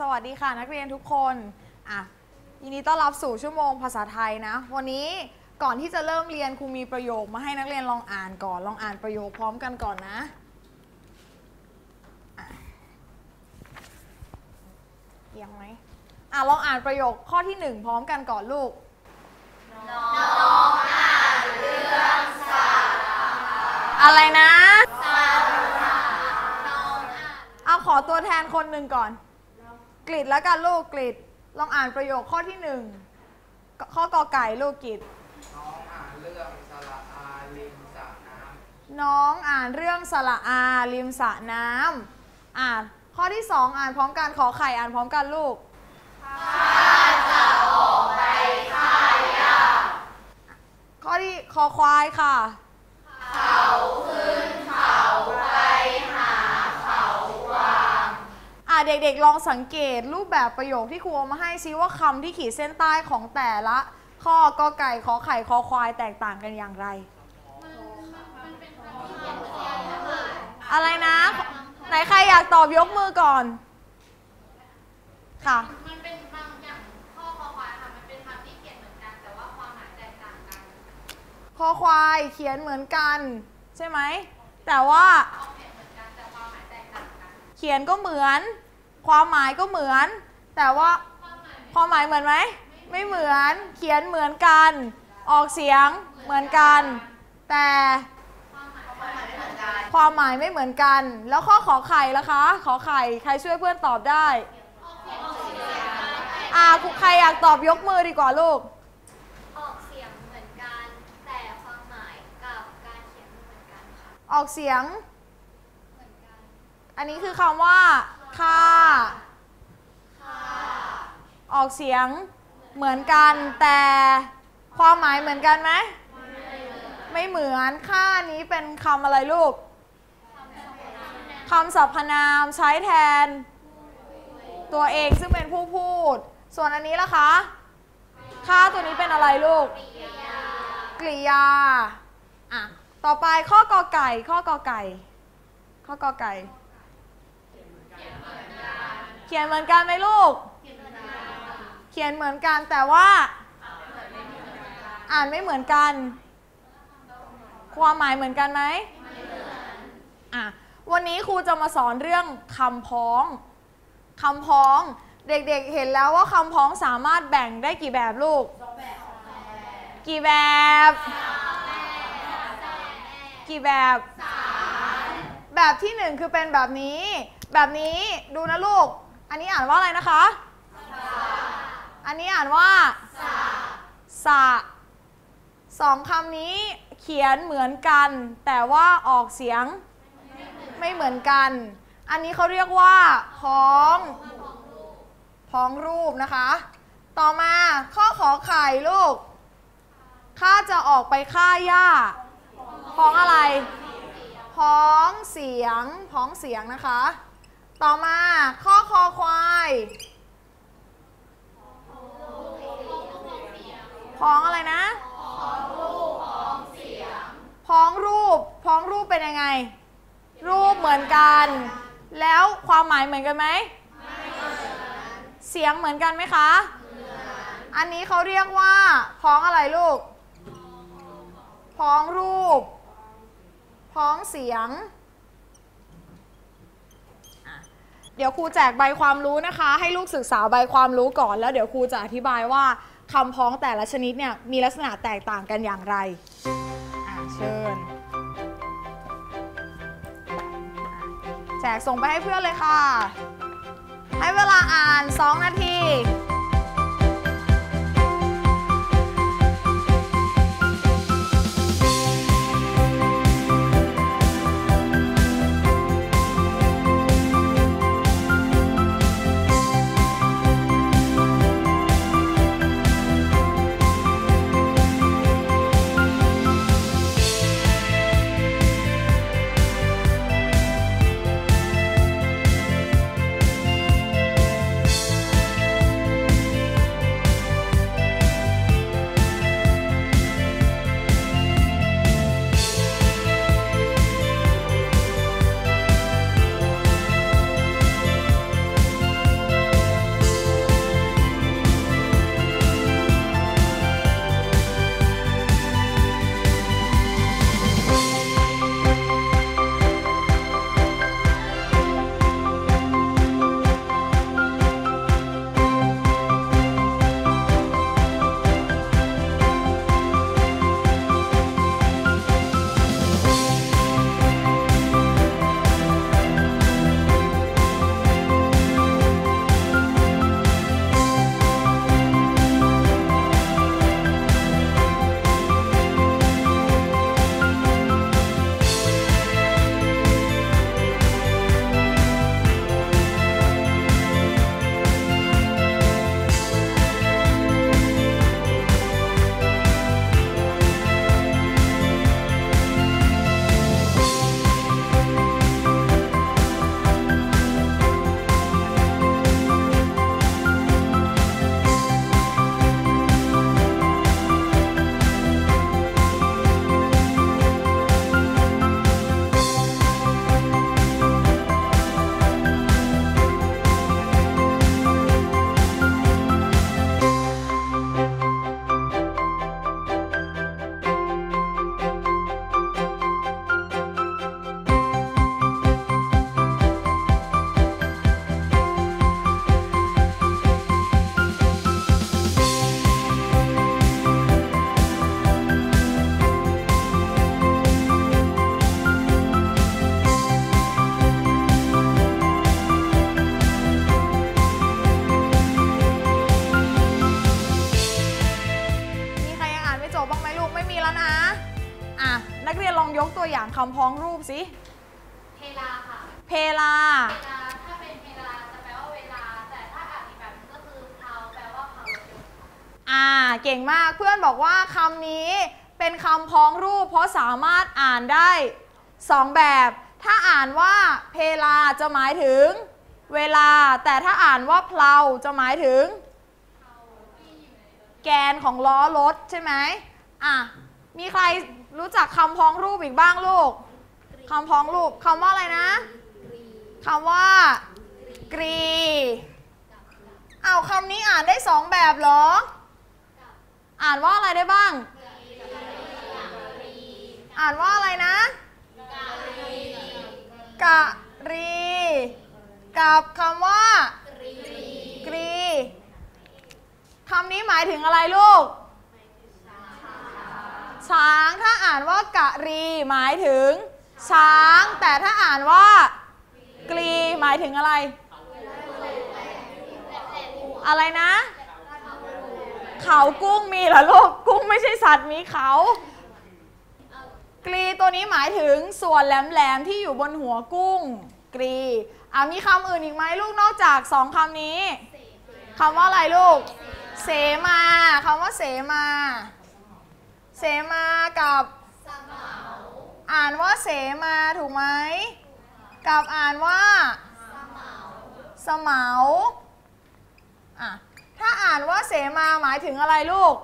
สวัสดีค่ะนักเรียนทุกคนยินดีต้อนรับสู่ชั่วโมงภาษาไทยนะวันนี้ก่อนที่จะเริ่มเรียนครูมีประโยคมาให้นักเรียนลองอ่านก่อนลองอ่านประโยคพร้อมกันก่อนนะเอียงไหมลองอ่านประโยคข้อที่1พร้อมกันก่อนลูกน้องอ่านเรื่องสัตว์อะไรนะขอตัวแทนคนหนึ่งก่อนกฤษแล้วกันลูกกฤษลองอ่านประโยคข้อที่1ข้อกอไก่ลูกกฤษน้องอ่านเรื่องสระอาริมสระน้ำน้องอ่านเรื่องสระอาริมสระน้ำข้อที่2อ่านพร้อมกันขอไข่อ่านพร้อมกันลูกข้าจะออกไปฆ่าหญ้าข้อที่คอควายค่ะเขาขึ้นเขาไปหาเขาวางเด็กๆลองสังเกตรูปแบบประโยคที่ครูเอามาให้ซิว่าคำที่ขีดเส้นใต้ของแต่ละข้อกอไก่ขอไข่คอควายแตกต่างกันอย่างไรอะไรนะไหนใครอยากตอบยกมือก่อนค่ะมันเป็นบางอย่างข้อคอควายค่ะมันเป็นคำที่เขียนเหมือนกันแต่ว่าความหมายแตกต่างกันคอควายเขียนเหมือนกันใช่ไหมแต่ว่าเขียนเหมือนกันแต่ความหมายแตกต่างกันเขียนก็เหมือนความหมายก็เหมือนแต่ว่าความหมายเหมือนไหมไม่เหมือนเขียนเหมือนกันออกเสียงเหมือนกันแต่ความหมายไม่เหมือนกันแล้วข้อขอไข่ล่ะคะขอไข่ใครช่วยเพื่อนตอบได้ใครอยากตอบยกมือดีกว่าลูกออกเสียงเหมือนกันแต่ความหมายกับการเขียนเหมือนกันค่ะออกเสียงเหมือนกันอันนี้คือคำว่าค่าออกเสียงเหมือนกันแต่ความหมายเหมือนกันไหมไม่เหมือนค่านี้เป็นคำอะไรลูกคำสรรพนามใช้แทนตัวเองซึ่งเป็นผู้พูดส่วนอันนี้ล่ะคะค่าตัวนี้เป็นอะไรลูกกริยาต่อไปข้อกอไก่ข้อกอไก่ข้อกอไก่เขียนเหมือนกันไหมลูกเขียนเหมือนกันแต่ว่าอ่านไม่เหมือนกันความหมายเหมือนกันไหมวันนี้ครูจะมาสอนเรื่องคำพ้องคำพ้องเด็กๆเห็นแล้วว่าคำพ้องสามารถแบ่งได้กี่แบบลูกกี่แบบกี่แบบแบบที่1คือเป็นแบบนี้แบบนี้ดูนะลูกอันนี้อ่านว่าอะไรนะคะอันนี้อ่านว่าสะสองคำนี้เขียนเหมือนกันแต่ว่าออกเสียงไม่เหมือนกันอันนี้เขาเรียกว่าพ้องรูปนะคะต่อมาข้อขอไข่ลูกข้าจะออกไปฆ่าหญ้าพ้องอะไรพ้องเสียงนะคะต่อมาข้อคอควายพ้องอะไรนะพ้องรูปเป็นยังไงรูปเหมือนกันแล้วความหมายเหมือนกันไหมเสียงเหมือนกันไหมคะอันนี้เขาเรียกว่าพ้องอะไรลูกพ้องรูปพ้องเสียงเดี๋ยวครูแจกใบความรู้นะคะให้ลูกศึกษาใบความรู้ก่อนแล้วเดี๋ยวครูจะอธิบายว่าคำพ้องแต่ละชนิดเนี่ยมีลักษณะแตกต่างกันอย่างไรเชิญแจกส่งไปให้เพื่อนเลยค่ะให้เวลาอ่าน2 นาทีคำพ้องรูปสิเพลาค่ะเพลาเวลาถ้าเป็นเพลาจะแปลว่าเวลาแต่ถ้าอ่านอีกแบบนึงก็คือเพลาแปลว่าเผารถยนต์เก่งมากเพื่อนบอกว่าคำนี้เป็นคำพ้องรูปเพราะสามารถอ่านได้2แบบ ถ้าอ่านว่าเพลาจะหมายถึงเวลาแต่ถ้าอ่านว่าเพลาจะหมายถึงแกนของล้อรถใช่ไหมมีใครรู้จักคำพ้องรูปอีกบ้างลูกคำพ้องรูปคำว่าอะไรนะคำว่ากรีคำนี้อ่านได้2แบบเหรออ่านว่าอะไรได้บ้างอ่านว่าอะไรนะกะรีกับคำว่ากรีคำนี้หมายถึงอะไรลูกช้างถ้าอ่านว่ากะรีหมายถึงช้างแต่ถ้าอ่านว่ากรีหมายถึงอะไรอะไรนะเขากุ้งมีเหรอลูกกุ้งไม่ใช่สัตว์มีเขากรีตัวนี้หมายถึงส่วนแหลมๆที่อยู่บนหัวกุ้งกรีมีคำอื่นอีกไหมลูกนอกจาก2คำนี้คำว่าอะไรลูกเสมาคำว่าเสมาเสมากับอ่านว่าเสมาถูกไหมกับอ่านว่าสเมาถ้าอ่านว่าเสมาหมายถึงอะไรลูก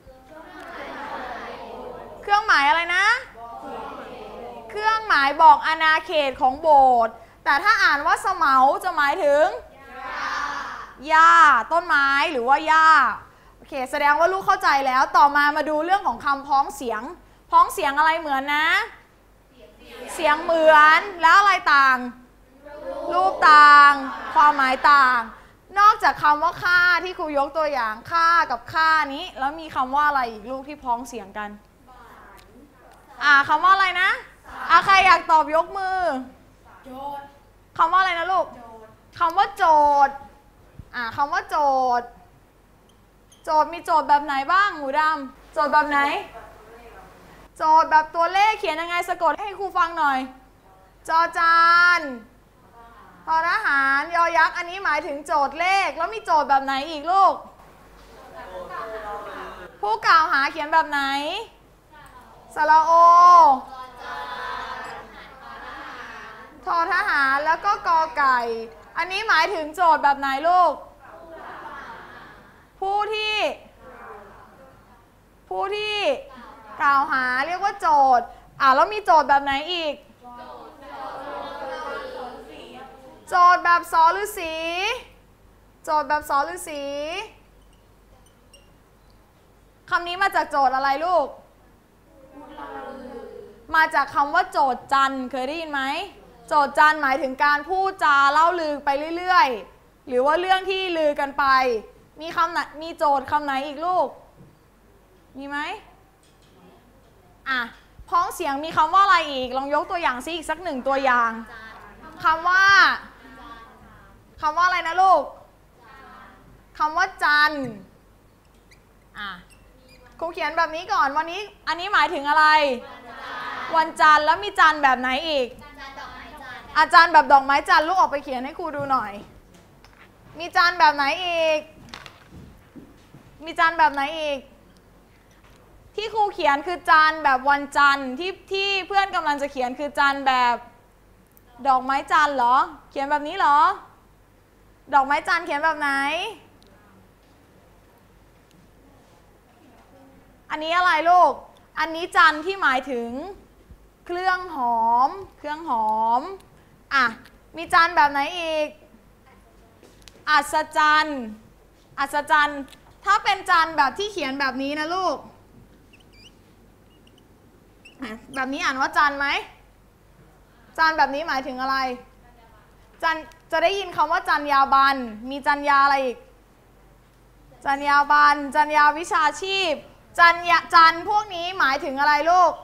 เครื่องหมายอะไรนะเครื่องหมายบอกอาณาเขตของโบสถ์แต่ถ้าอ่านว่าสเมาจะหมายถึงหญ้าต้นไม้หรือว่าหญ้าโอเคแสดงว่าลูกเข้าใจแล้วต่อมาดูเรื่องของคำพ้องเสียงพ้องเสียงอะไรเหมือนนะเสียงเหมือนแล้วอะไรต่างรูปต่างความหมายต่างนอกจากคำว่าค่าที่ครูยกตัวอย่างค่ากับค่านี้แล้วมีคำว่าอะไรอีกลูกที่พ้องเสียงกันคำว่าอะไรนะใครอยากตอบยกมือคำว่าอะไรนะลูกคำว่าโจทย์คำว่าโจทย์โจทย์มีโจทย์แบบไหนบ้างหมูดำโจทย์แบบไหนโจทย์แบบตัวเลขเขียนยังไงสะกดให้ครูฟังหน่อยจอจานทอทหารยอยักษ์อันนี้หมายถึงโจทย์เลขแล้วมีโจทย์แบบไหนอีกลูกผู้กล่าวหาเขียนแบบไหนสระโอทอทหารแล้วก็กอไก่อันนี้หมายถึงโจทย์แบบไหนลูกผู้ที่กล่าวหาเรียกว่าโจทย์แล้วมีโจทย์แบบไหนอีกโจทย์แบบสอฤาษีโจทย์แบบสอฤาษีคำนี้มาจากโจทย์อะไรลูกมาจากคำว่าโจทย์จันทร์เคยได้ยินไหมโจทย์จันทร์หมายถึงการพูดจาเล่าลือไปเรื่อยๆหรือว่าเรื่องที่ลือกันไปมีโจทย์คำไหนอีกลูกมีไหมพ้องเสียงมีคำว่าอะไรอีกลองยกตัวอย่างซิอีกสัก1ตัวอย่างคำว่าอะไรนะลูกคำว่าจันทร์ครูเขียนแบบนี้ก่อนวันนี้อันนี้หมายถึงอะไรวันจันทร์แล้วมีจันทร์แบบไหนอีกอาจารย์แบบดอกไม้จันทร์ลูกออกไปเขียนให้ครูดูหน่อยมีจันทร์แบบไหนอีกมีจันทร์แบบไหนอีกที่ครูเขียนคือจันทร์แบบวันจันทร์ที่เพื่อนกำลังจะเขียนคือจันทร์แบบดอกไม้จันทร์เหรอเขียนแบบนี้เหรอดอกไม้จันทร์เขียนแบบไหนอันนี้อะไรลูกอันนี้จันทร์ที่หมายถึงเครื่องหอมมีจันทร์แบบไหนอีกอัศจรรย์ถ้าเป็นจันทร์แบบที่เขียนแบบนี้นะลูกแบบนี้อ่านว่าจันทร์ไหมจันทร์แบบนี้หมายถึงอะไรจันทร์จะได้ยินคำว่าจันยาบันมีจันยาอะไรอีกจันยาบันจันยาวิชาชีพจันพวกนี้หมายถึงอะไรลูก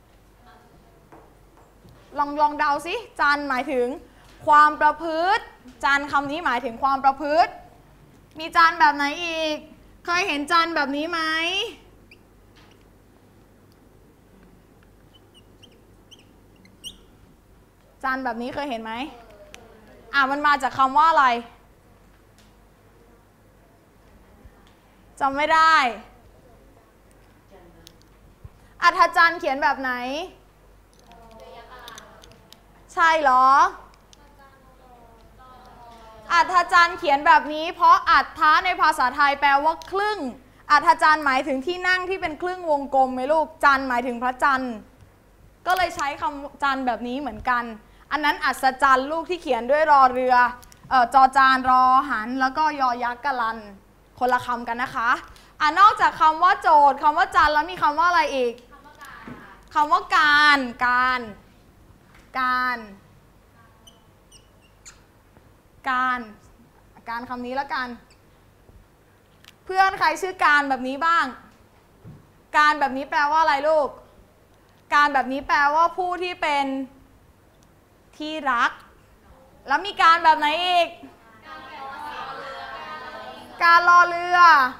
ลองเดาสิจันหมายถึงความประพฤติจันคำนี้หมายถึงความประพฤติมีจันแบบไหนอีกเคยเห็นจันแบบนี้ไหมจานแบบนี้เคยเห็นไหมมันมาจากคำว่าอะไรจำไม่ได้อัฐจันทร์เขียนแบบไหนใช่เหรออัฐจันทร์เขียนแบบนี้เพราะอัฐะในภาษาไทยแปลว่าครึ่งอัฐจันทร์หมายถึงที่นั่งที่เป็นครึ่งวงกลมไหมลูกจันทร์หมายถึงพระจันทร์ก็เลยใช้คำจันทร์แบบนี้เหมือนกันอันนั้นอัศจรรย์ลูกที่เขียนด้วยรอเรือจอจานรอหันแล้วก็ยอยักษ์กะลันคนละคำกันนะคะนอกจากคำว่าโจทย์คำว่าจันทร์แล้วมีคำว่าอะไรอีกคำว่าการคำนี้แล้วกันเพื่อนใครชื่อการแบบนี้บ้างการแบบนี้แปลว่าอะไรลูกการแบบนี้แปลว่าผู้ที่เป็นที่รักแล้วมีการแบบไหนอีกการรอเรือ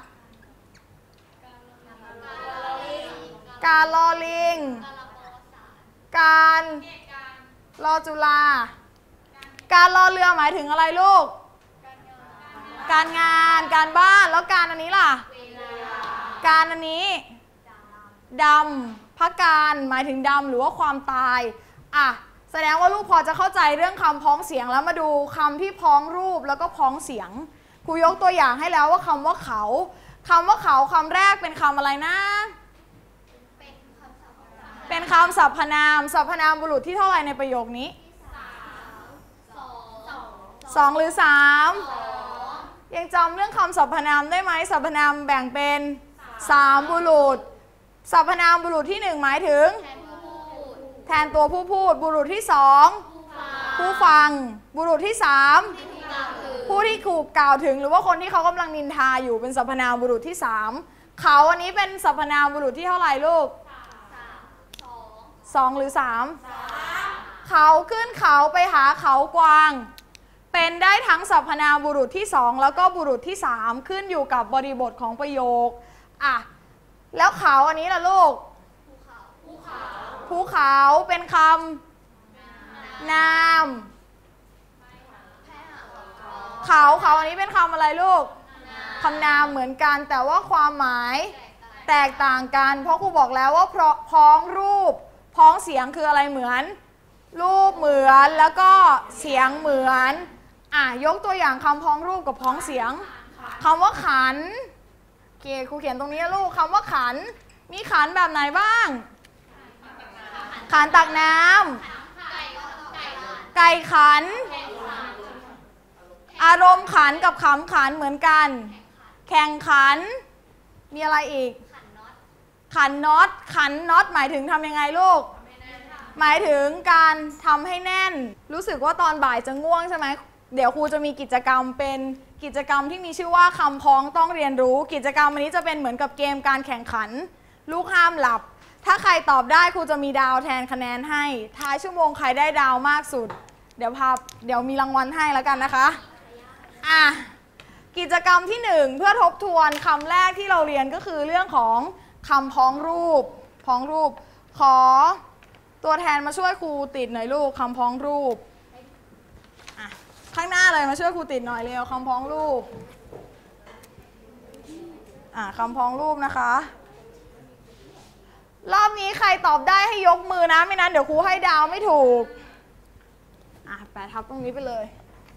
การรอลิงการรอจุฬาการรอเรือหมายถึงอะไรลูกการงานการบ้านแล้วการอันนี้ล่ะการอันนี้ดำพักการหมายถึงดำหรือว่าความตายแสดงว่าลูกพอจะเข้าใจเรื่องคำพ้องเสียงแล้วมาดูคำที่พ้องรูปแล้วก็พ้องเสียงครูยกตัวอย่างให้แล้วว่าคำว่าเขาคำแรกเป็นคำอะไรนะเป็นคำสรรพนามบุรุษที่เท่าไหร่ในประโยคนี้2 หรือ 3ยังจำเรื่องคำสรรพนามได้ไหมสรรพนามแบ่งเป็น3บุรุษสรรพนามบุรุษที่1หมายถึงแทนตัวผู้พูดบุรุษที่2ผู้ฟังบุรุษที่3ผู้ที่ถูกกล่าวถึงหรือว่าคนที่เขากำลังนินทาอยู่เป็นสรรพนามบุรุษที่3เขาอันนี้เป็นสรรพนามบุรุษที่เท่าไหร่ลูก2 หรือ 3เขาขึ้นเขาไปหาเขากวางเป็นได้ทั้งสรรพนามบุรุษที่2แล้วก็บุรุษที่3ขึ้นอยู่กับบริบทของประโยคแล้วเขาอันนี้ล่ะลูกภูเขาเป็นคำนามเขาอันนี้เป็นคำอะไรลูกคำนามเหมือนกันแต่ว่าความหมายแตกต่างกันเพราะครูบอกแล้วว่าพ้องรูปพ้องเสียงคืออะไรเหมือนรูปเหมือนแล้วก็เสียงเหมือนยกตัวอย่างคำพ้องรูปกับพ้องเสียงคำว่าขันครูเขียนตรงนี้ลูกคำว่าขันมีขันแบบไหนบ้างขันตักน้ำไก่ขันอารมณ์ขันกับขำขันเหมือนกันแข่งขันมีอะไรอีกขันน็อตหมายถึงทำยังไงลูกหมายถึงการทำให้แน่นรู้สึกว่าตอนบ่ายจะง่วงใช่ไหมเดี๋ยวครูจะมีกิจกรรมเป็นกิจกรรมที่มีชื่อว่าคำพ้องต้องเรียนรู้กิจกรรมอันนี้จะเป็นเหมือนกับเกมการแข่งขันลูกห้ามหลับถ้าใครตอบได้ครูจะมีดาวแทนคะแนนให้ท้ายชั่วโมงใครได้ดาวมากสุดเดี๋ยวมีรางวัลให้แล้วกันนะคะกิจกรรมที่1เพื่อทบทวนคำแรกที่เราเรียนก็คือเรื่องของคำพ้องรูปขอตัวแทนมาช่วยครูติดหน่อยลูกคำพ้องรูปข้างหน้าเลยมาช่วยครูติดหน่อยเร็วคำพ้องรูปคำพ้องรูปนะคะรอบนี้ใครตอบได้ให้ยกมือนะไม่นั้นเดี๋ยวครูให้ดาวไม่ถูกแปะทับตรงนี้ไปเลย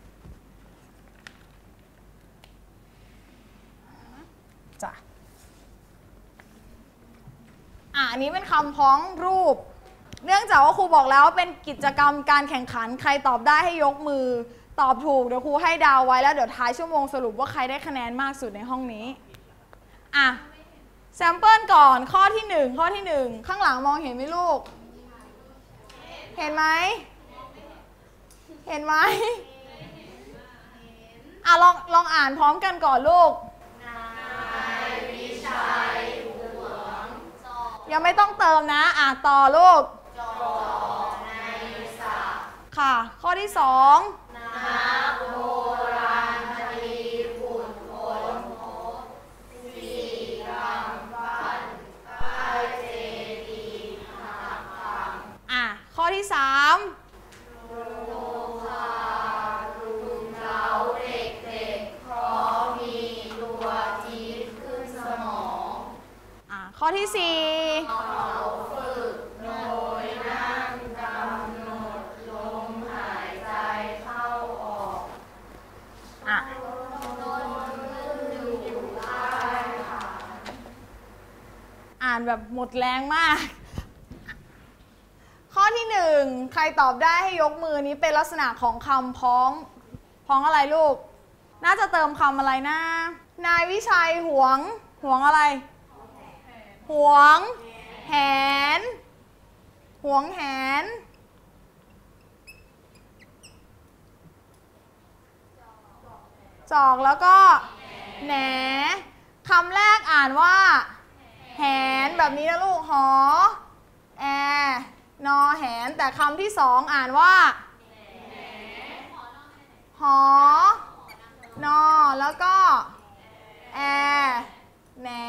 จ้ะอันนี้เป็นคำพ้องรูปเนื่องจากว่าครูบอกแล้วเป็นกิจกรรมการแข่งขันใครตอบได้ให้ยกมือตอบถูกเดี๋ยวครูให้ดาวไว้แล้วเดี๋ยวท้ายชั่วโมงสรุปว่าใครได้คะแนนมากสุดในห้องนี้แซมเปิลก่อนข้อที่1ข้างหลังมองเห็นไหมลูกเห็นไหมลองอ่านพร้อมกันก่อนลูกยังไม่ต้องเติมนะต่อลูกค่ะข้อที่2นักโบราณคดีขุดค้นพบ4กำปั้นใต้เจดีย์หักพังข้อที่3โรที่สี่อ่ะอ่านแบบหมดแรงมาก ข้อที่หนึ่งใครตอบได้ให้ยกมือนี้เป็นลักษณะของคำพ้องอะไรลูก น่าจะเติมคำอะไรนะ นายวิชัยหวงอะไร หวงแหนหวงแหนจอกแล้วก็แหนคำแรกอ่านว่าแหนแบบนี้นะลูกหอแอนอแหนแต่คำที่สองอ่านว่าหอนอแล้วก็แอแหน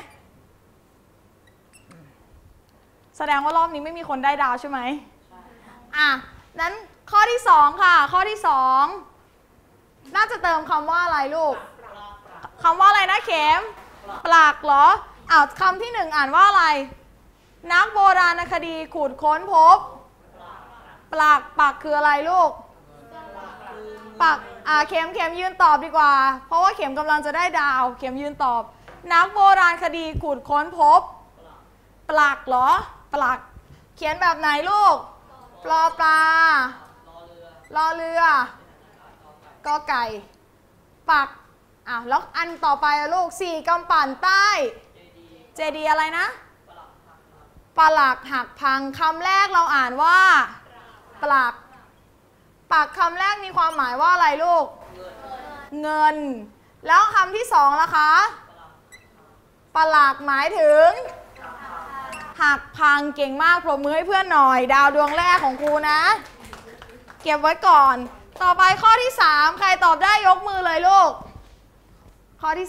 แสดงว่ารอบนี้ไม่มีคนได้ดาวใช่ไหมอ่ะนั้นข้อที่สองค่ะข้อที่สองน่าจะเติมคำว่าอะไรลูกคำว่าอะไรนะเข็มปลักเหรออ้าวคำที่หนึ่งอ่านว่าอะไรนักโบราณคดีขุดค้นพบปลักคืออะไรลูกปักเข็มยืนตอบดีกว่าเพราะว่าเข็มกำลังจะได้ดาวเข็มยืนตอบนักโบราณคดีขุดค้นพบปลักเหรอปลักเขียนแบบไหนลูกปลอปลารอเรือกอไก่ปักแล้วอันต่อไปลูกสี่กำปั่นใต้เจดีอะไรนะปลักหักพังคำแรกเราอ่านว่าปลักปักคำแรกมีความหมายว่าอะไรลูกเงินแล้วคำที่สองล่ะคะปลักหมายถึงหักพังเก่งมากปรบมือให้เพื่อนหน่อยดาวดวงแรกของครูนะเก็บไว้ก่อนต่อไปข้อที่3ใครตอบได้ยกมือเลยลูกข้อที่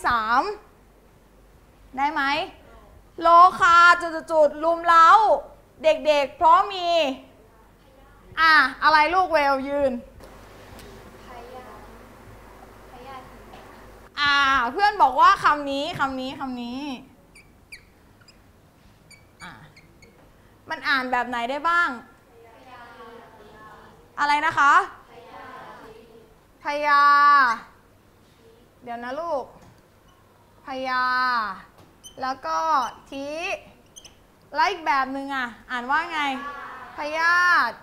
3ได้ไหมโลคาจุดลุมเล้าเด็กๆเพราะมีอะไรลูกเวลยืนเพื่อนบอกว่าคำนี้มันอ่านแบบไหนได้บ้างอะไรนะคะพยาเดี๋ยวนะลูกพยาแล้วก็ทีแล้วอีกแบบหนึ่งอ่านว่าไงพยาธิ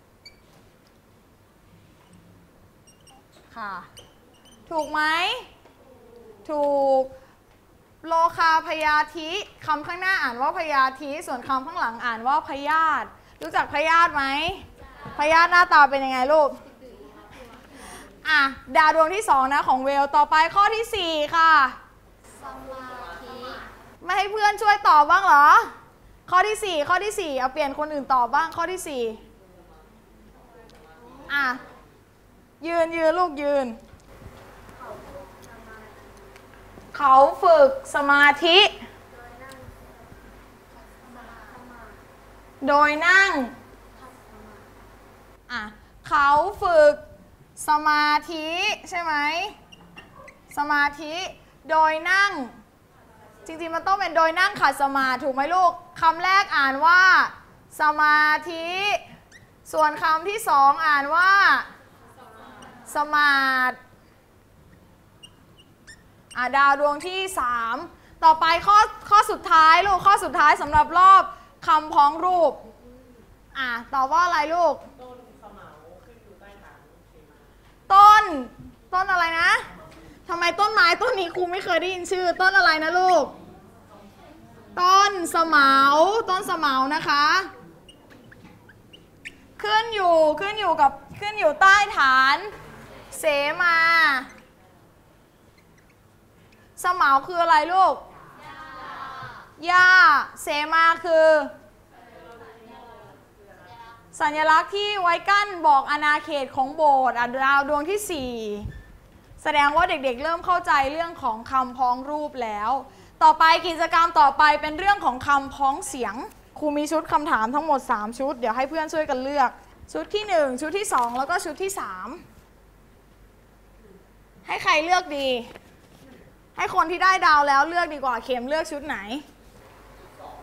ค่ะถูกไหมถูกโลคาพยาธิคำข้างหน้าอ่านว่าพยาธิส่วนคำข้างหลังอ่านว่าพยาธิรู้จักพยาธิไหมพยาธิหน้าตาเป็นยังไงลูกดาวดวงที่2นะของเวลต่อไปข้อที่4ค่ะสมาธิไม่ให้เพื่อนช่วยตอบบ้างเหรอข้อที่4เอาเปลี่ยนคนอื่นตอบบ้างข้อที่4ยืนลูกยืนเขาฝึกสมาธิโดยนั่งเขาฝึกสมาธิใช่ไหมสมาธิโดยนั่งจริงๆมันต้องเป็นโดยนั่งขัดสมาธิถูกไหมลูกคำแรกอ่านว่าสมาธิส่วนคำที่2อ่านว่าสมาธิดาวดวงที่3ต่อไปข้อสุดท้ายลูกข้อสุดท้ายสำหรับรอบคำพ้องรูปตอบว่าอะไรลูกต้นสมาวขึ้นอยู่ใต้ฐานต้นอะไรนะทำไมต้นไม้ต้นนี้ครูไม่เคยได้ยินชื่อต้นอะไรนะลูกต้นสมาวนะคะขึ้นอยู่ใต้ฐานเสมาสมาวคืออะไรลูกหญ้าเสมาคือสัญลักษณ์ที่ไว้กั้นบอกอาณาเขตของโบสถ์ดาวดวงที่4แสดงว่าเด็กๆเริ่มเข้าใจเรื่องของคำพ้องรูปแล้วต่อไปกิจกรรมต่อไปเป็นเรื่องของคำพ้องเสียงครูมีชุดคำถามทั้งหมด3ชุดเดี๋ยวให้เพื่อนช่วยกันเลือกชุดที่1ชุดที่2แล้วก็ชุดที่3ให้ใครเลือกดีให้คนที่ได้ดาวแล้วเลือกดีกว่าเข็มเลือกชุดไหน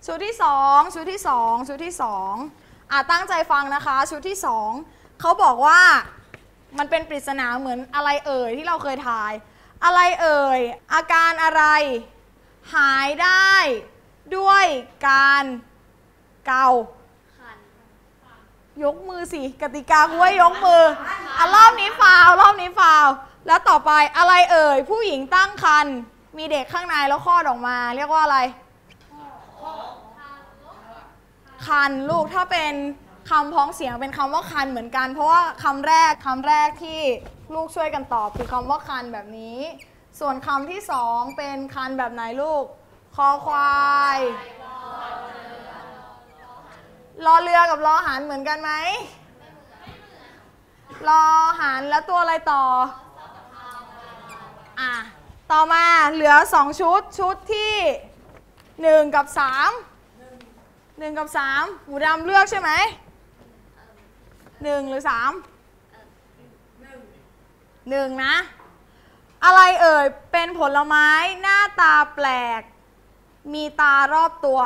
ชุดที่สองชุดที่สองชุดที่สองตั้งใจฟังนะคะชุดที่สองเขาบอกว่ามันเป็นปริศนาเหมือนอะไรเอ่ยที่เราเคยทายอะไรเอ่ยอาการอะไรหายได้ด้วยการเกายกมือสิกติกากูให้ยกมือรอบนี้ฟาวรอบนี้ฟาวแล้วต่อไปอะไรเอ่ยผู้หญิงตั้งครรภ์มีเด็กข้างในแล้วคลอดออกมาเรียกว่าอะไรคันลูกถ้าเป็นคำพ้องเสียงเป็นคำว่าคันเหมือนกันเพราะว่าคำแรกที่ลูกช่วยกันตอบคือคำว่าคันแบบนี้ส่วนคำที่สองเป็นคันแบบไหนลูกคอควายรอเรือกับรอหารเหมือนกันไหมรอหารแล้วตัวอะไรต่อต่อมาเหลือ2ชุดที่1กับ3 1กับ3หูดำเลือกใช่ไหม1หรือ3 1นะอะไรเอ่ยเป็นผลไม้หน้าตาแปลกมีตารอบตัว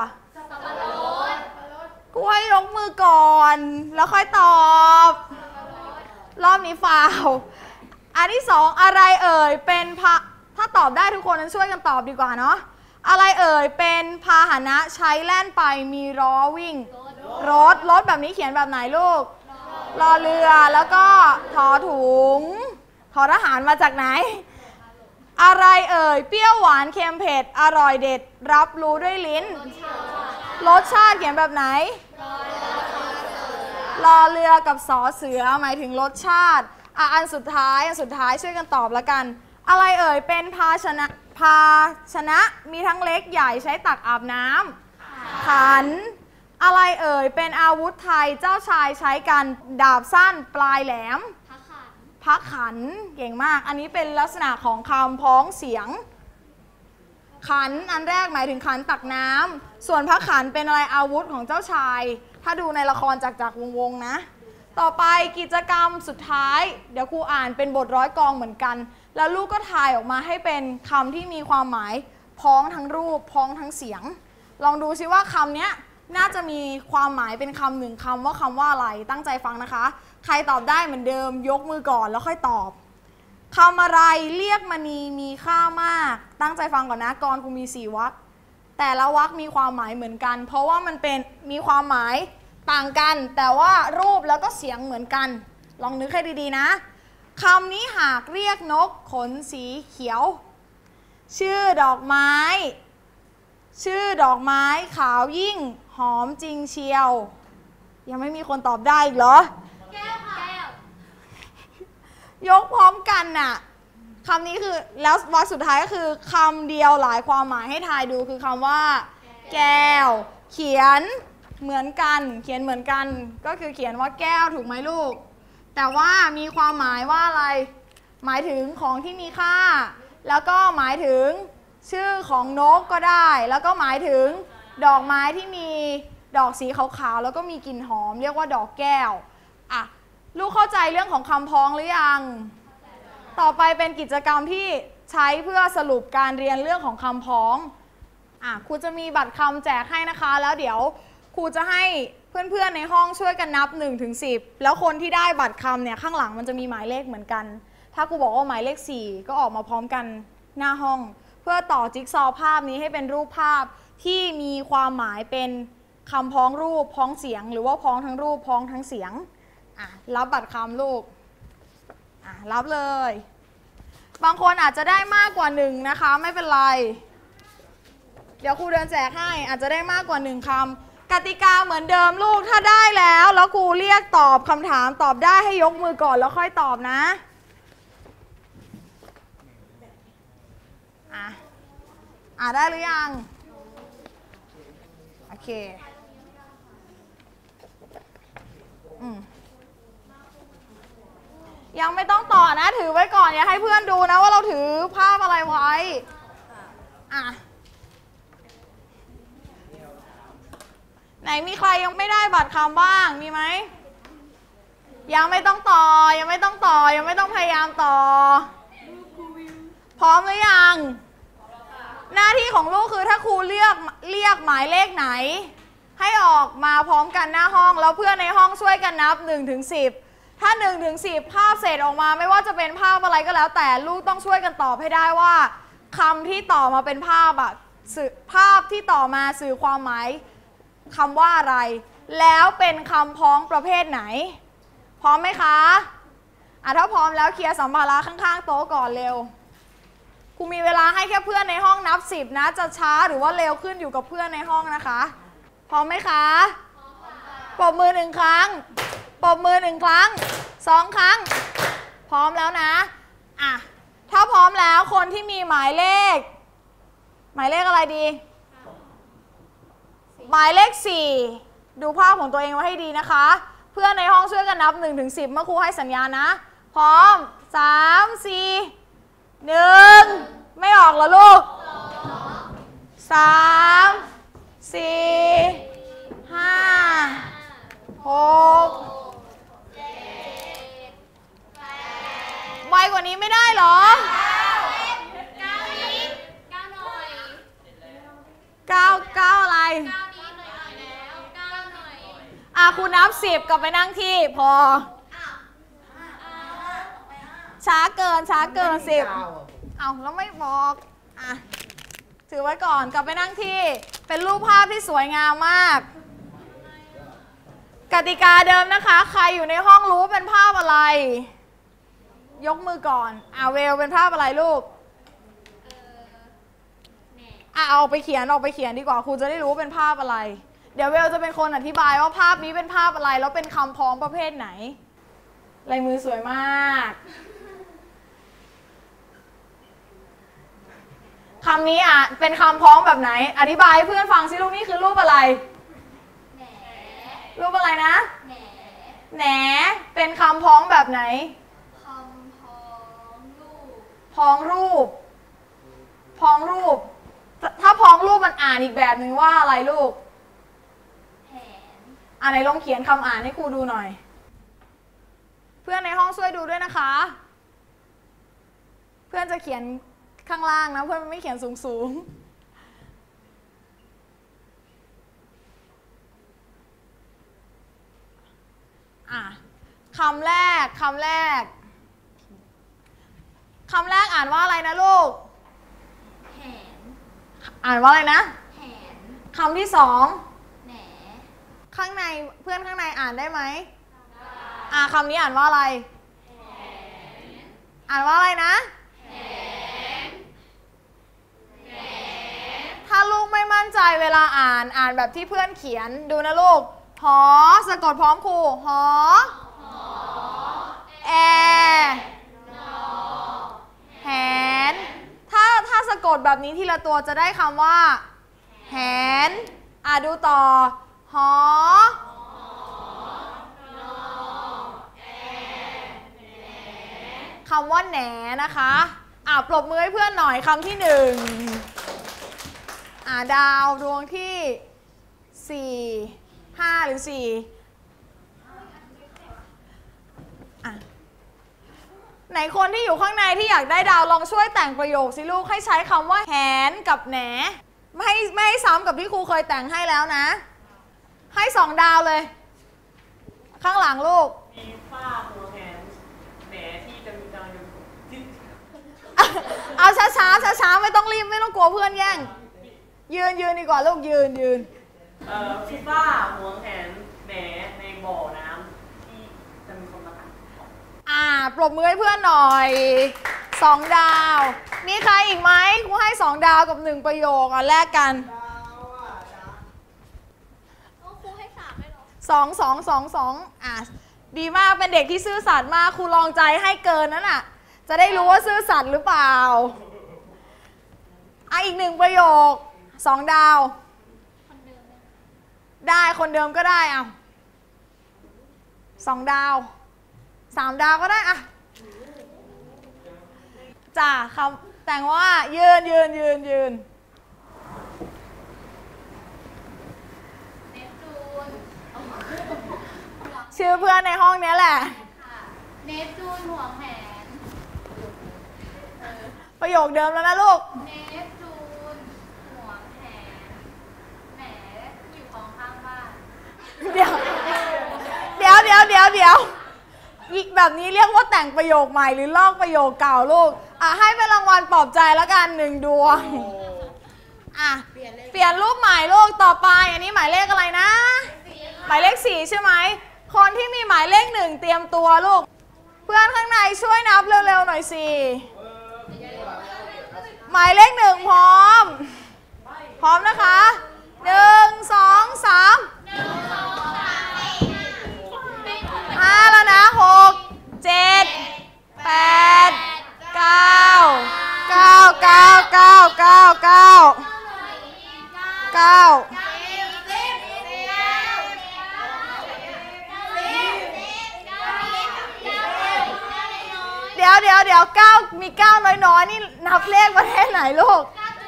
กูให้ยกมือก่อนแล้วค่อยตอบรอบนี้ฟาวอันที่2อะไรเอ่ยเป็นถ้าตอบได้ทุกคนนั้นช่วยกันตอบดีกว่าเนาะอะไรเอ่ยเป็นพาหนะใช้แล่นไปมีล้อวิ่งรถแบบนี้เขียนแบบไหนลูกรอเรือแล้วก็ทอถุงทอทหารมาจากไหนอะไรเอ่ยเปรี้ยวหวานเค็มเผ็ดอร่อยเด็ดรับรู้ด้วยลิ้นรสชาติเขียนแบบไหนรอเรือกับสอเสือหมายถึงรสชาติอันสุดท้ายช่วยกันตอบแล้วกันอะไรเอ่ยเป็นภาชนะมีทั้งเล็กใหญ่ใช้ตักอาบน้ำขันอะไรเอ่ยเป็นอาวุธไทยเจ้าชายใช้กันดาบสั้นปลายแหลมพระขันเก่งมากอันนี้เป็นลักษณะของคำพ้องเสียงขันอันแรกหมายถึงขันตักน้ำส่วนพระขันเป็นอะไรอาวุธของเจ้าชายถ้าดูในละครจากวงนะต่อไปกิจกรรมสุดท้ายเดี๋ยวครูอ่านเป็นบทร้อยกลองเหมือนกันแล้วลูกก็ทายออกมาให้เป็นคำที่มีความหมายพ้องทั้งรูปพ้องทั้งเสียงลองดูซิว่าคำนี้น่าจะมีความหมายเป็นคำหนึ่งคำว่าคำว่าอะไรตั้งใจฟังนะคะใครตอบได้เหมือนเดิมยกมือก่อนแล้วค่อยตอบคำอะไรเรียกมณีมีค่ามากตั้งใจฟังก่อนนะกรกูมี4วรรคแต่ละวรรคมีความหมายเหมือนกันเพราะว่ามันเป็นมีความหมายต่างกันแต่ว่ารูปแล้วก็เสียงเหมือนกันลองนึกให้ดีๆนะคำนี้หากเรียกนกขนสีเขียวชื่อดอกไม้ขาวยิ่งหอมจริงเชียวยังไม่มีคนตอบได้อีกเหรอแก้วยกพร้อมกันน่ะคำนี้คือแล้ววรรคสุดท้ายก็คือคำเดียวหลายความหมายให้ทายดูคือคำว่าแก้วเขียนเหมือนกันก็คือเขียนว่าแก้วถูกไหมลูกแต่ว่ามีความหมายว่าอะไรหมายถึงของที่มีค่าแล้วก็หมายถึงชื่อของนกก็ได้แล้วก็หมายถึงดอกไม้ที่มีดอกสีขาวๆแล้วก็มีกลิ่นหอมเรียกว่าดอกแก้วลูกเข้าใจเรื่องของคำพ้องหรือยังต่อไปเป็นกิจกรรมที่ใช้เพื่อสรุปการเรียนเรื่องของคำพ้องครูจะมีบัตรคำแจกให้นะคะแล้วเดี๋ยวครูจะให้เพื่อนๆในห้องช่วยกันนับ1 ถึง 10แล้วคนที่ได้บัตรคำเนี่ยข้างหลังมันจะมีหมายเลขเหมือนกันถ้าครูบอกว่าหมายเลข4ก็ออกมาพร้อมกันหน้าห้องเพื่อต่อจิ๊กซอว์ภาพนี้ให้เป็นรูปภาพที่มีความหมายเป็นคำพ้องรูปพ้องเสียงหรือว่าพ้องทั้งรูปพ้องทั้งเสียงรับบัตรคำลูกรับเลยบางคนอาจจะได้มากกว่า1นะคะไม่เป็นไรเดี๋ยวครูเดินแจกให้อาจจะได้มากกว่า1คำกติกาเหมือนเดิมลูกถ้าได้แล้วครูเรียกตอบคำถามตอบได้ให้ยกมือก่อนแล้วค่อยตอบนะได้หรือยังโอเคยังไม่ต้องต่อนะถือไว้ก่อนอย่าให้เพื่อนดูนะว่าเราถือภาพอะไรไว้ไหนมีใครยังไม่ได้บัตรคำบ้างมีไหมยังไม่ต้องต่อยังไม่ต้องพยายามต่อพร้อมหรือยังหน้าที่ของลูกคือถ้าครูเรียกหมายเลขไหนให้ออกมาพร้อมกันหน้าห้องแล้วเพื่อนในห้องช่วยกันนับ1 ถึง 10ถ้า1 ถึง 10ภาพเศษออกมาไม่ว่าจะเป็นภาพอะไรก็แล้วแต่ลูกต้องช่วยกันตอบให้ได้ว่าคำที่ต่อมาเป็นภาพภาพที่ต่อมาสื่อความหมายคำว่าอะไรแล้วเป็นคำพ้องประเภทไหนพร้อมไหมคะถ้าพร้อมแล้วเคลียร์สัมภาระข้างๆโต๊ะก่อนเร็วครูมีเวลาให้แค่เพื่อนในห้องนับ10นะจะช้าหรือว่าเร็วขึ้นอยู่กับเพื่อนในห้องนะคะพร้อมไหมคะปรบมือ1 ครั้งปรบมือ1 ครั้ง2 ครั้งพร้อมแล้วนะถ้าพร้อมแล้วคนที่มีหมายเลขอะไรดีหมายเลข4ดูภาพของตัวเองไว้ให้ดีนะคะเพื่อนในห้องช่วยกันนับ1 ถึง 10เมื่อครูให้สัญญาณนะพร้อม3 4 1ไม่ออกเหรอลูก3 4 5 6 ไวกว่านี้ไม่ได้เหรอ9อะไรคุณนับ10กลับไปนั่งที่พอช้าเกิน10แล้วไม่บอกถือไว้ก่อนกลับไปนั่งที่เป็นรูปภาพที่สวยงามมากกติกาเดิมนะคะใครอยู่ในห้องรู้เป็นภาพอะไรยกมือก่อนเวลเป็นภาพอะไรลูกเอาไปเขียนดีกว่าครูจะได้รู้เป็นภาพอะไรเดี๋ยวเวลจะเป็นคนอธิบายว่าภาพนี้เป็นภาพอะไรแล้วเป็นคำพ้องประเภทไหนลายมือสวยมากคำนี้เป็นคำพ้องแบบไหนอธิบายให้เพื่อนฟังสิลูกนี่คือรูปอะไรรูปอะไรนะแหนเป็นคำพ้องแบบไหนคำพ้องรูปถ้าพ้องรูปมันอ่านอีกแบบหนึ่งว่าอะไรลูกไหนลองเขียนคำอ่านให้ครูดูหน่อยเพื่อนในห้องช่วยดูด้วยนะคะเพื่อนจะเขียนข้างล่างนะเพื่อนไม่เขียนสูงคำแรกอ่านว่าอะไรนะลูกอ่านว่าอะไรนะคำที่2ข้างในเพื่อนข้างในอ่านได้ไหมคำนี้อ่านว่าอะไรอ่านว่าอะไรนะถ้าลูกไม่มั่นใจเวลาอ่านแบบที่เพื่อนเขียนดูนะลูกหอสะกดพร้อมครูหอแอแหนถ้าสะกดแบบนี้ทีละตัวจะได้คำว่าแหนดูต่อหอคำว่าแหนนะคะปรบมือให้เพื่อนหน่อยคำที่1ดาวดวงที่4 5หรือ4ไหนคนที่อยู่ข้างในที่อยากได้ดาวลองช่วยแต่งประโยคสิลูกให้ใช้คำว่าแหนกับแหนไม่ให้ซ้ำกับที่ครูเคยแต่งให้แล้วนะให้2 ดาวเลยข้างหลังลูกมีฝ้าหัวแหนแหนที่จะมีดาวอยู่ที่เอาช้าไม่ต้องรีบไม่ต้องกลัวเพื่อนแย่งยืนดีกว่าลูกยืนฟีฟ่าหัวแหนแหนในบ่อน้ำที่จะมีคนมาตักปรบมือให้เพื่อนหน่อย2 ดาวมีใครอีกไหมครูให้2 ดาวกับ1 ประโยคแลกกันครูให้3ได้หรอ2 ดีมากเป็นเด็กที่ซื่อสัตย์มากครูลองใจให้เกินนั่นน่ะจะได้รู้ว่าซื่อสัตย์หรือเปล่าอีก1 ประโยค2 ดาวได้คนเดิมก็ได้2 ดาว3 ดาวก็ได้จ้าคำแต่งว่ายืนชื่อเพื่อนในห้องนี้แหละเนปจูนห่วงแหนประโยคเดิมแล้วนะลูกเนปจูนแบบนี้เรียกว่าแต่งประโยคใหม่หรือลอกประโยคเก่าลูกให้เป็นรางวัลปลอบใจแล้วกัน1 ดวงเปลี่ยนรูปใหม่ลูกต่อไปอันนี้หมายเลขอะไรนะหมายเลข4ใช่ไหมคนที่มีหมายเลข1เตรียมตัวลูกเพื่อนข้างในช่วยนับเร็วๆหน่อยสิหมายเลข1พร้อมนะคะ1 2 3แล้วนะ6 7 8 9 เดี๋ยว9มี9น้อยๆนี่นับเลขประเทศไหนลูก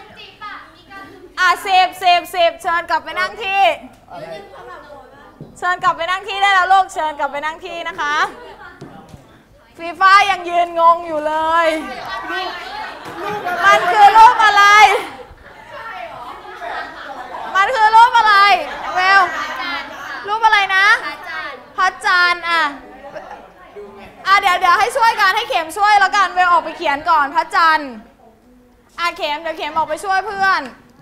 10เชิญกลับไปนั่งที่ได้แล้วลูกเชิญกลับไปนั่งที่นะคะฟีฟ้ายังยืนงงอยู่เลยมันคือรูปอะไรเวลรูปอะไรนะพระจันทร์เดี๋ยวให้ช่วยกันให้เข็มช่วยแล้วกันเวลออกไปเขียนก่อนพระจันทร์เข็มเดี๋ยวเข็มออกไปช่วยเพื่อน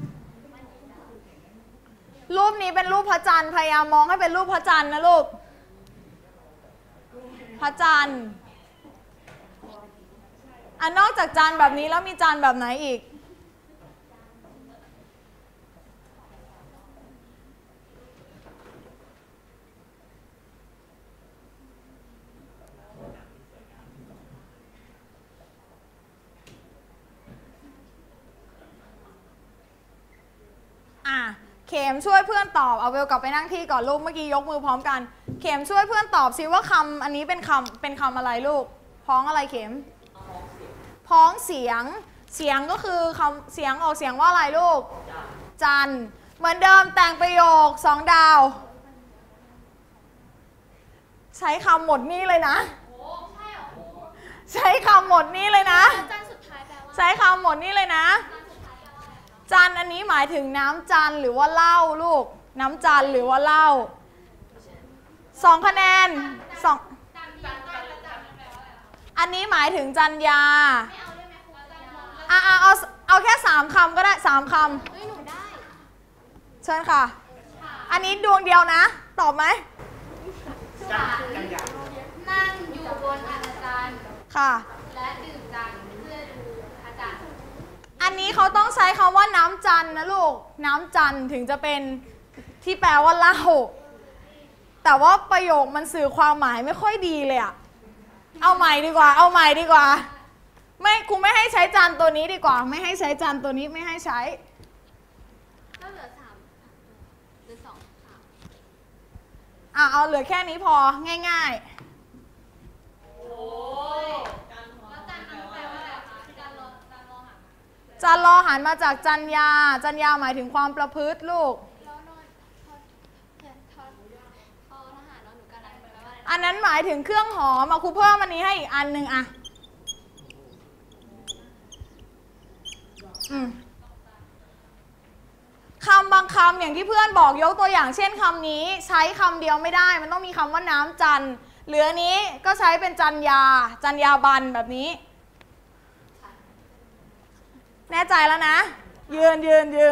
รูปนี้เป็นรูปพระจันทร์พยายามมองให้เป็นรูปพระจันทร์นะลูกพระจันทร์นอกจากจันทร์แบบนี้แล้วมีจันทร์แบบไหนอีกเข็มช่วยเพื่อนตอบเอาเวลกลับไปนั่งที่ก่อนลูกเมื่อกี้ยกมือพร้อมกันเข็มช่วยเพื่อนตอบสิว่าคำอันนี้เป็นคำอะไรลูกพ้องอะไรเข็มพ้องเสียงก็คือคำเสียงออกเสียงว่าอะไรลูกจันเหมือนเดิมแต่งประโยค2 ดาวใช้คำหมดนี่เลยนะใช้คำหมดนี่เลยนะใช้คำหมดนี่เลยนะจันอันนี้หมายถึงน้ำจันหรือว่าเหล้าลูกน้ำจันหรือว่าเหล้า2 คะแนนอันนี้หมายถึงจันยาเอาแค่3 คำก็ได้3 คำเชิญค่ะอันนี้ดวงเดียวนะตอบไหมนั่งอยู่บนอัศจรรย์ค่ะและดื่มจันเพื่อดูพระจันทร์อันนี้เขาต้องใช้คำว่าน้ำจันนะลูกน้ำจันถึงจะเป็นที่แปลว่าเหล้าแต่ว่าประโยคมันสื่อความหมายไม่ค่อยดีเลยเอาใหม่ดีกว่าไม่ครูไม่ให้ใช้จันตัวนี้ดีกว่าไม่ให้ใช้จันตัวนี้ไม่ให้ใช้ก็เหลือ3หรือ2 เอาเหลือแค่นี้พอง่ายๆจันรอหันมาจากจันยาหมายถึงความประพฤติลูกอันนั้นหมายถึงเครื่องหอมครูเพิ่มอันนี้ให้อีกอันหนึ่งคำบางคำอย่างที่เพื่อนบอกยกตัวอย่างเช่นคำนี้ใช้คำเดียวไม่ได้มันต้องมีคำว่าน้ำจันเหลือนี้ก็ใช้เป็นจันยาบันแบบนี้แน่ใจแล้วนะยืน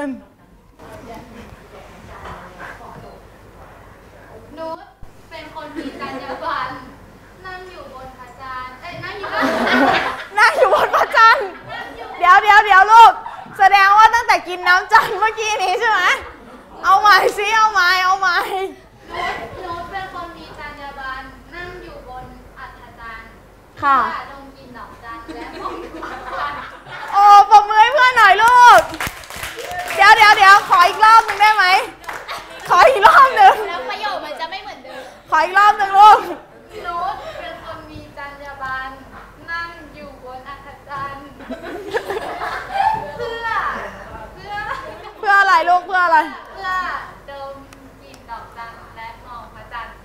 นุชเป็นคนมีจรรยาบรรณนั่งอยู่บนพระจันทร์นั่งอยู่บนพระจันทร์เดี๋ยวลูกแสดงว่าตั้งแต่กินน้ำจันทร์เมื่อกี้นี้ใช่ไหมเอาใหม่สิเอาใหม่นุชเป็นคนมีจรรยาบรรณนั่งอยู่บนอัศจรรย์ค่ะดมกินดอกจันทร์และมองดูพระจันทร์โอ้ปรบมือให้เพื่อนหน่อยลูกเดี๋ยวขออีกรอบหนึ่งได้ไหมขออีกรอบหนึ่งแล้วประโยคมันจะไม่เหมือนเดิมขออีกรอบหนึ่งลูกนุชเป็นคนมีจรรยาบรรณนั่งอยู่บนอัศจรรย์เพื่ออะไรลูกเพื่ออะไรเพื่อดมกลิ่นดอกจันทร์และมองพระจันทร์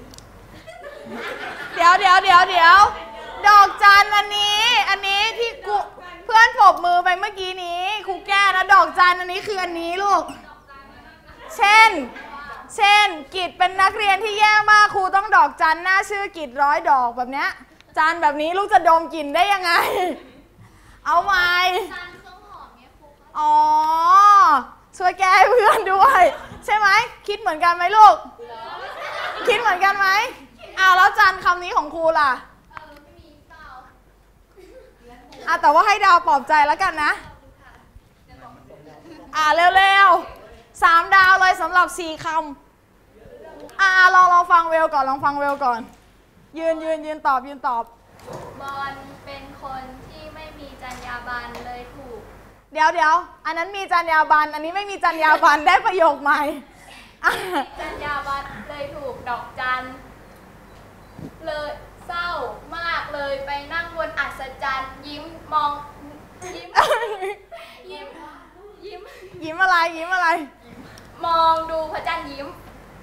เดี๋ยวดอกจันอันนี้ที่กูเพื่อนปรบมือไปเมื่อกี้นี้ครูแก้นะดอกจันอันนี้คืออันนี้ลูกเช่นเช่นกิจเป็นนักเรียนที่แย่มากครูต้องดอกจันหน้าชื่อกิจ100 ดอกแบบเนี้ยจานแบบนี้ลูกจะดมกลิ่นได้ยังไงเอาไหมจานเครื่องหอมเนี่ยครูคะอ๋อช่วยแก้ให้เพื่อนด้วยใช่ไหมคิดเหมือนกันไหมลูกคิดเหมือนกันไหมอ้าวแล้วจานคำนี้ของครูล่ะไม่มีเปล่าแต่ว่าให้ดาวปลอบใจแล้วกันนะเร็วๆ3 ดาวเลยสำหรับ4 คำลองฟังเวลก่อนลองฟังเวลก่อนยืนตอบบอลเป็นคนที่ไม่มีจรรยาบรรณเลยถูกเดี๋ยวอันนั้นมีจรรยาบรรณอันนี้ไม่มีจรรยาบรรณได้ประโยคใหม่จรรยาบรรณเลยถูกดอกจันเลยเศร้ามากเลยไปนั่งบนอัศจรรย์ยิ้มมองยิ้มอะไรมองดูพระจันทร์ยิ้ม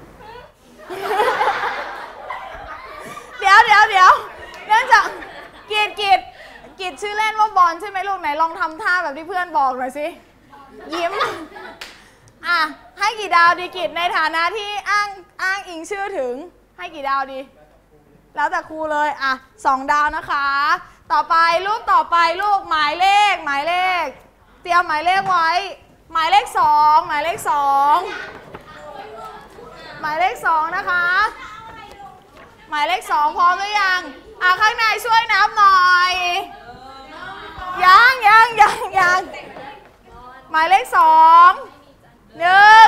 เดี๋ยวเนื่องจากกิจชื่อเล่นว่าบอลใช่ไหมลูกไหนลองทำท่าแบบที่เพื่อนบอกหน่อยสิยิ้มให้กี่ดาวดีกิจในฐานะที่อ้างอิงชื่อถึงให้กี่ดาวดีแล้วแต่ครูเลย2 ดาวนะคะต่อไปรูปต่อไปลูกหมายเลขเตรียมหมายเลขไว้หมายเลข 2หมายเลข 2นะคะหมายเลข 2พร้อมหรือยังข้างในช่วยนับหน่อยยังหมายเลข 2 1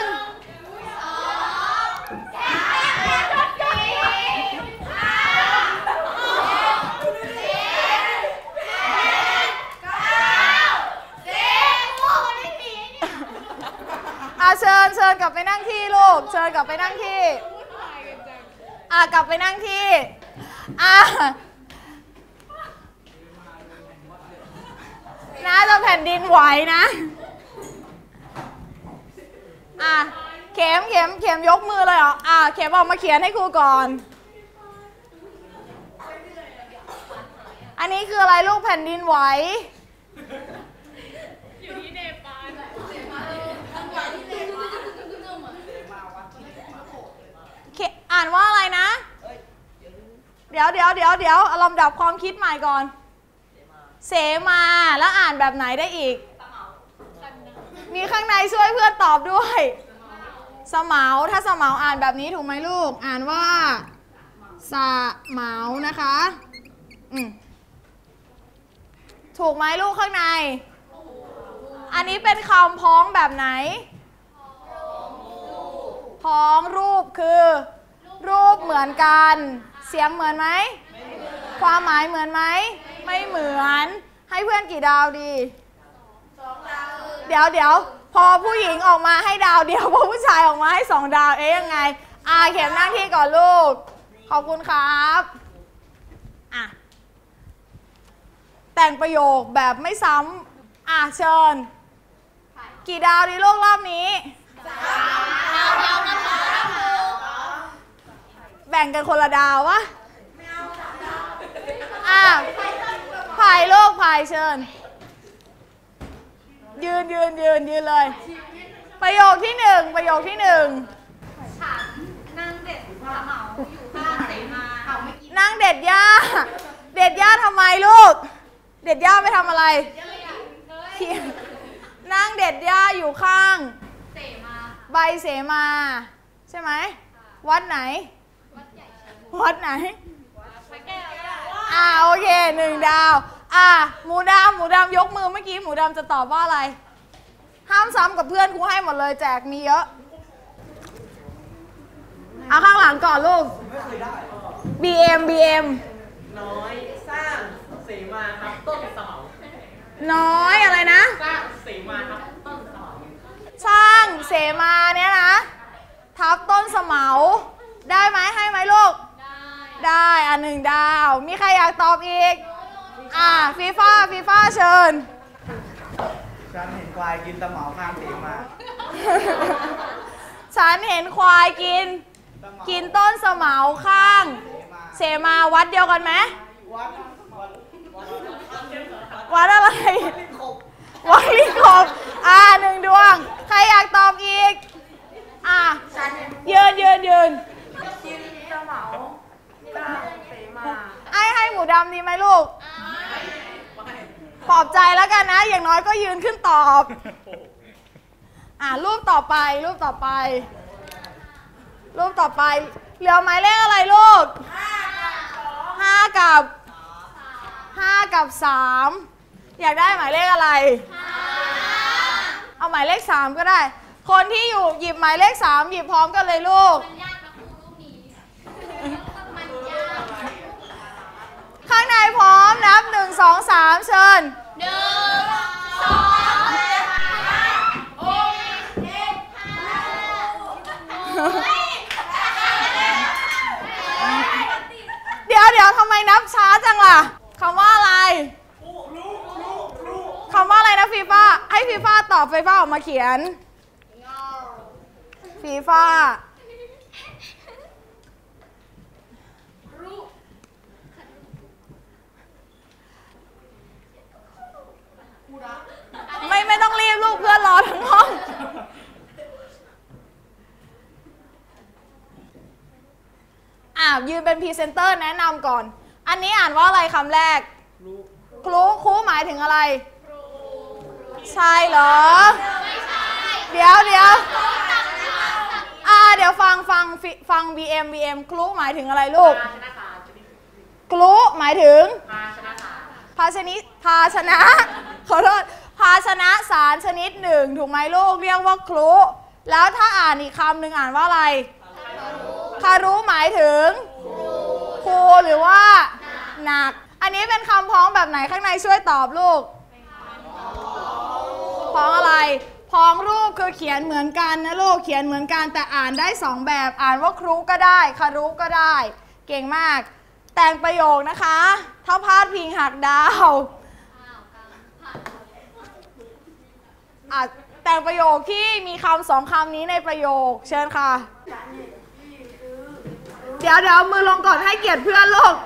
เชิญกลับไปนั่งที่ลูกเชิญกลับไปนั่งที่กลับไปนั่งที่น่าจะแผ่นดินไหวนะเข็มยกมือเลยเหรอเข็มออกมาเขียนให้ครูก่อนอันนี้คืออะไรลูกแผ่นดินไหวอยู่ที่เนปาลอ่านว่าอะไรนะเดี๋ยวลำดับความคิดใหม่ก่อนเสมาแล้วอ่านแบบไหนได้อีกมีข้างในช่วยเพื่อนตอบด้วยสมาวถ้าสมาวอ่านแบบนี้ถูกไหมลูกอ่านว่าสมาวนะคะถูกไหมลูกข้างในอันนี้เป็นคำพ้องแบบไหนพ้องรูปคือรูปเหมือนกันเสียงเหมือนไหมความหมายเหมือนไหมไม่เหมือนให้เพื่อนกี่ดาวดีเดี๋ยวพอผู้หญิงออกมาให้ดาวเดียวพอผู้ชายออกมาให้2 ดาวยังไงเข็มนั่งที่ก่อนลูกขอบคุณครับแต่งประโยคแบบไม่ซ้ำเชิญกี่ดาวดีลูกรอบนี้ดาวนะคะแบ่งกันคนละดาววะพายลูกพายเชิญยืนเลยประโยคที่ 1 นั่งเด็ดเหมาอยู่ข้างเสมานั่งเด็ดหญ้าทำไมลูกเด็ดหญ้าไปทำอะไรนั่งเด็ดหญ้าอยู่ข้างเสมาใบเสมาใช่ไหมวัดไหนวัดไหนโอเค1 ดาวหมูดำยกมือเมื่อกี้หมูดำจะตอบว่าอะไรห้ามซ้ำกับเพื่อนครูให้หมดเลยแจกมีเยอะข้างหลังก่อนลูก BM น้อยสร้างเสมาครับต้นเสาน้อยอะไรนะสร้างเสมาครับต้นเสาสร้างเสมาเนี่ยนะทับต้นเสมาได้ไหมให้ไหมลูกได้1 ดาวมีใครอยากตอบอีกฟีฟ่าเชิญฉันเห็นควายกินตะเหมาข้างเสมาฉันเห็นควายกินต้นเสมาข้างเสมาวัดเดียวกันไหมวัดอะไรวัดลิงขบ1 ดวงใครอยากตอบอีกยืนกินตะเหมาตาเสมาให้หมูดำดีไหมลูกปลอบใจแล้วกันนะ อย่างน้อยก็ยืนขึ้นตอบรูปต่อไปเหลือหมายเลขอะไรลูก5 กับ 3อยากได้หมายเลขอะไรเอาหมายเลข3ก็ได้คนที่อยู่หยิบหมายเลข3หยิบพร้อมกันเลยลูกข้างในพร้อมนับ1 2 3เชิญเดี๋ยวทำไมนับช้าจังล่ะคำว่าอะไรคำว่าอะไรนะฟีฟ่าให้ฟีฟ่าตอบฟีฟ่าออกมาเขียนฟีฟ่าไม่ต้องรีบลูกเพื่อนรอทั้งห้องยืนเป็นพรีเซนเตอร์แนะนำก่อนอันนี้อ่านว่าอะไรคำแรกครูหมายถึงอะไรใช่เหรอเดี๋ยวฟัง VM ครูหมายถึงอะไรลูกครูหมายถึงภาชนะขอโทษภาชนะสารชนิดหนึ่งถูกไหมลูกเรียกว่าครูแล้วถ้าอ่านอีกคำหนึ่งอ่านว่าอะไรคารุหมายถึงครูหรือว่าหนักอันนี้เป็นคำพ้องแบบไหนข้างในช่วยตอบลูกพ้องอะไรพ้องรูปคือเขียนเหมือนกันนะลูกเขียนเหมือนกันแต่อ่านได้2แบบอ่านว่าครูก็ได้คารุก็ได้เก่งมากแต่งประโยคนะคะถ้าพลาดพิงหักดาวแต่งประโยคที่มีคำ2 คำนี้ในประโยคเชิญค่ะเดี๋ยวมือลงก่อนให้เกียรติเพื่อนลูก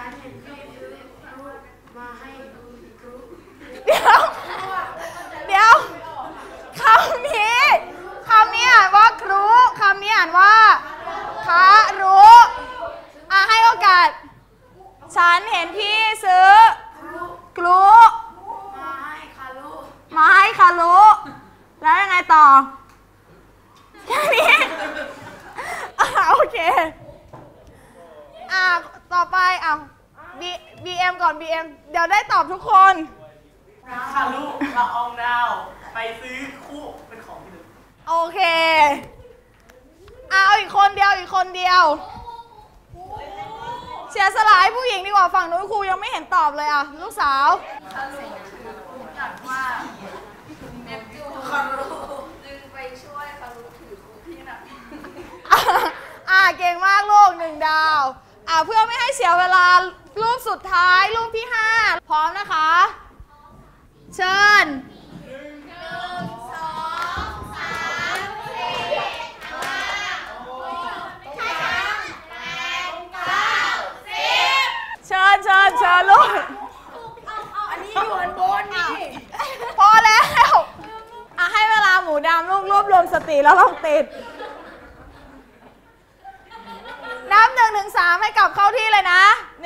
เดี๋ยวคำนี้อ่านว่าครูคำนี้อ่านว่าคารุให้โอกาสฉันเห็นพี่ซื้อครูมาให้คารุแล้วยังไงต่อแค่นี้โอเคต่อไปBM ก่อน BM เดี๋ยวได้ตอบทุกคนคารุละอองดาวไปซื้อคู่เป็นของที่หนึ่งโอเคเอาอีกคนเดียวเสียสละให้ผู้หญิงดีกว่าฝั่งนู้นครูยังไม่เห็นตอบเลยลูกสาวจึงไปช่วยคารุถือคุกพี่นะเก่งมากลูก1 ดาวเพื่อไม่ให้เสียเวลารูปสุดท้ายรูปที่5พร้อมนะคะเชิญเชิญลูกอันนี้อยู่บนนี่พอแล้วให้เวลาหมูดำลูกรวบรวมสติแล้วลองติดนับ1 ถึง 3ให้กลับเข้าที่เลยนะ1 2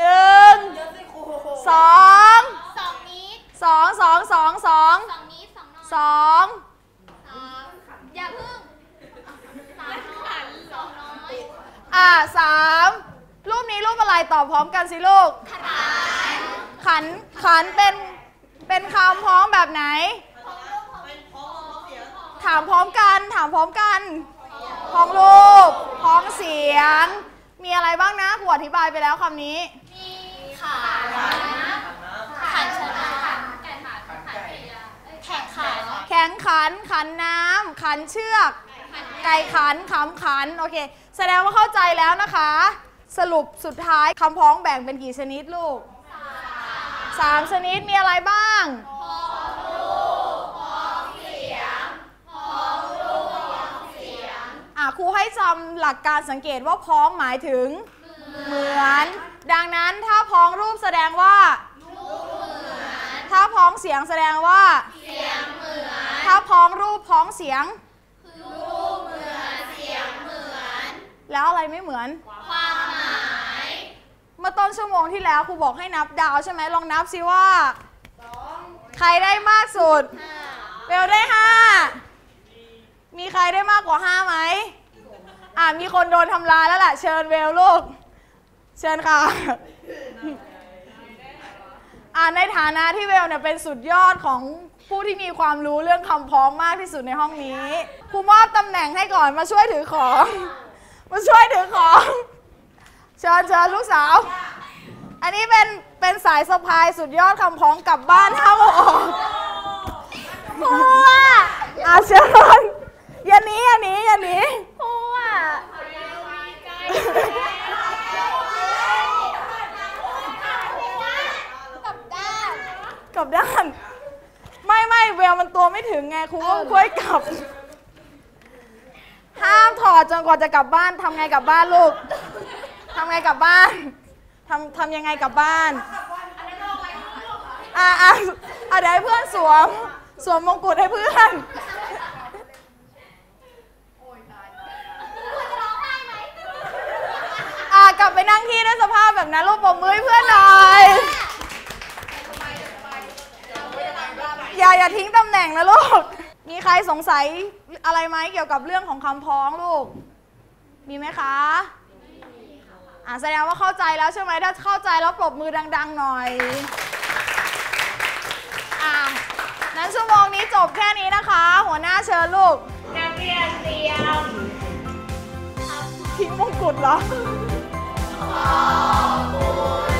อย่าพึ่ง 3รูปนี้รูปอะไรตอบพร้อมกันสิลูกขันเป็นคำพ้องแบบไหนถามพร้อมกันพ้องรูปพ้องเสียงมีอะไรบ้างนะครูอธิบายไปแล้วคำนี้มีขันชนะแข็งขันน้ำขันเชือกไก่ขันขำขันโอเคแสดงว่าเข้าใจแล้วนะคะสรุปสุดท้ายคำพ้องแบ่งเป็นกี่ชนิดลูก3 ชนิดมีอะไรบ้างพ้องรูปพ้องเสียงครูให้จำหลักการสังเกตว่าพ้องหมายถึงเหมือนดังนั้นถ้าพ้องรูปแสดงว่าถ้าพ้องเสียงแสดงว่าเสียงเหมือนถ้าพ้องรูปพ้องเสียงรูปเหมือนเสียงเหมือนแล้วอะไรไม่เหมือนความหมายเมื่อต้นชั่วโมงที่แล้วครูบอกให้นับดาวใช่ไหมลองนับสิว่าใครได้มากสุดเบลได้5มีใครได้มากกว่า5ไหมมีคนโดนทำลายแล้วล่ะเชิญเบลลูกเชิญค่ะในฐานะที่เบลเนี่ยเป็นสุดยอดของผู้ที่มีความรู้เรื่องคำพ้องมากที่สุดในห้องนี้ครูมอบตำแหน่งให้ก่อนมาช่วยถือของมาช่วยถือของเชิญลูกสาวอันนี้เป็นสายสะพายสุดยอดคำพ้องกลับบ้านห้ามออกครูเชิญอย่าหนีครูกลับด้านไม่เวลมันตัวไม่ถึงไงครูก็ค่อยกลับห้ามถอดจนกว่าจะกลับบ้านทำไงกลับบ้านลูกทำไงกลับบ้านทำยังไงกลับบ้านเดี๋ยวให้เพื่อนสวมมงกุฎให้เพื่อนกลับไปนั่งที่ด้วยสภาพแบบนั้นลูกปรบมือให้เพื่อนหน่อยอย่าทิ้งตำแหน่งนะลูกมีใครสงสัยอะไรไหมเกี่ยวกับเรื่องของคำพ้องลูกมีไหมคะแสดงว่าเข้าใจแล้วใช่ไหมถ้าเข้าใจแล้วปรบมือดังๆหน่อยนั้นชั่วโมงนี้จบแค่นี้นะคะหัวหน้าเชิญลูกนักเรียนเตรียมทิ้งมงกุฎเหรอขอบคุณ